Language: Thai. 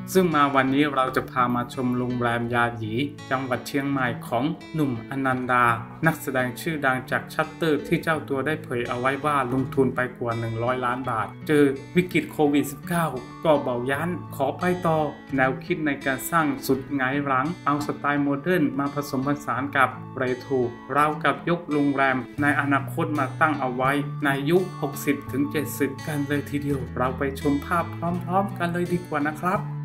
ซึ่งมาวันนี้เราจะพามาชมโรงแรมยาหยีจังหวัดเชียงใหม่ของหนุ่มอนันดานักแสดงชื่อดังจากชัตเตอร์ที่เจ้าตัวได้เผยเอาไว้ว่าลงทุนไปกว่า100 ล้านบาทเจอวิกฤตโควิด -19 ก็เบายันขอไปต่อแนวคิดในการสร้างสุดหงายหลังเอาสไตล์โมเดิร์นมาผสมผสานกับเรโทรเรากับยกโรงแรมในอนาคตมาตั้งเอาไว้ในยุค 60-70 กันเลยทีเดียวเราไปชมภาพพร้อมๆกันเลยดีกว่านะครับ